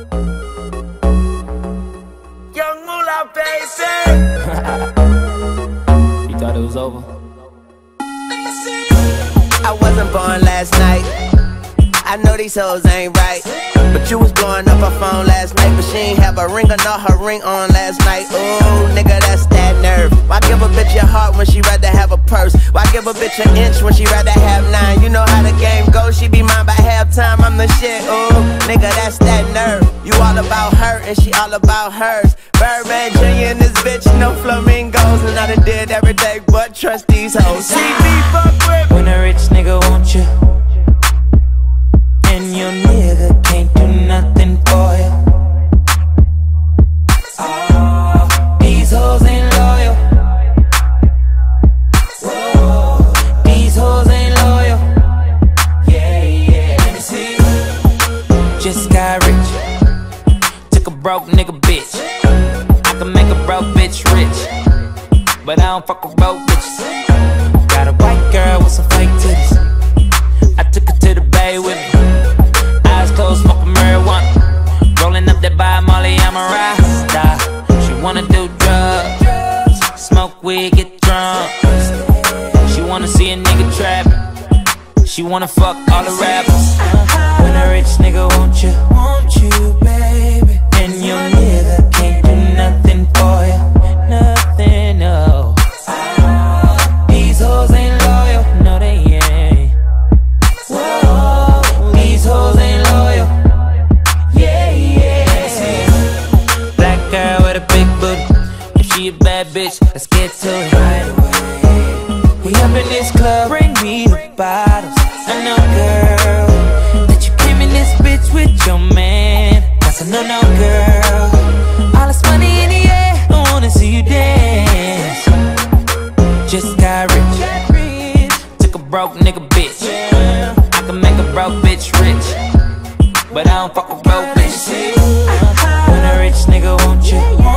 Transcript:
Young Moolah, baby. You thought it was over? I wasn't born last night. I know these hoes ain't right, but you was blowing up her phone last night, but she ain't have a ring or not her ring on last night. Ooh, nigga, that's that nerve. Why give a bitch your heart when she rather have a purse? Why give a bitch an inch when she rather have 9? You know how the game goes, she be mine by halftime, I'm the shit. Ooh, nigga, that's that nerve. You all about her and she all about hers. Birdman Jr. and this bitch, no flamingos, and I done did everything but trust these hoes. See me fuck with when a rich nigga want you, and your nigga can't do nothing for you. Oh, these hoes ain't loyal. Whoa, these hoes ain't loyal. Yeah, yeah, let me see. Just got rich, took a broke nigga bitch. I can make a broke bitch rich, but I don't fuck with broke bitches. Got a white girl with some fake titties, I took her to the bay with me. Eyes closed, smoking marijuana, rolling up that by Molly, I'm a rasta. She wanna do drugs, smoke weed, get drunk. She wanna see a nigga trapping, she wanna fuck all the rappers. When a rich nigga want you, baby, and your nigga can't do nothing for you, nothing, no. These hoes ain't loyal, no they ain't. Whoa, these hoes ain't loyal. Yeah, yeah. Black girl with a big booty, if she a bad bitch, let's get to it right away. We up in this club, bring me the bottles. I know, girl, that you came in this bitch with your man. That's a no-no, girl. All this money in the air, I wanna see you dance. Just got rich, took a broke nigga bitch. I can make a broke bitch rich, but I don't fuck with broke bitches. When a rich nigga want you,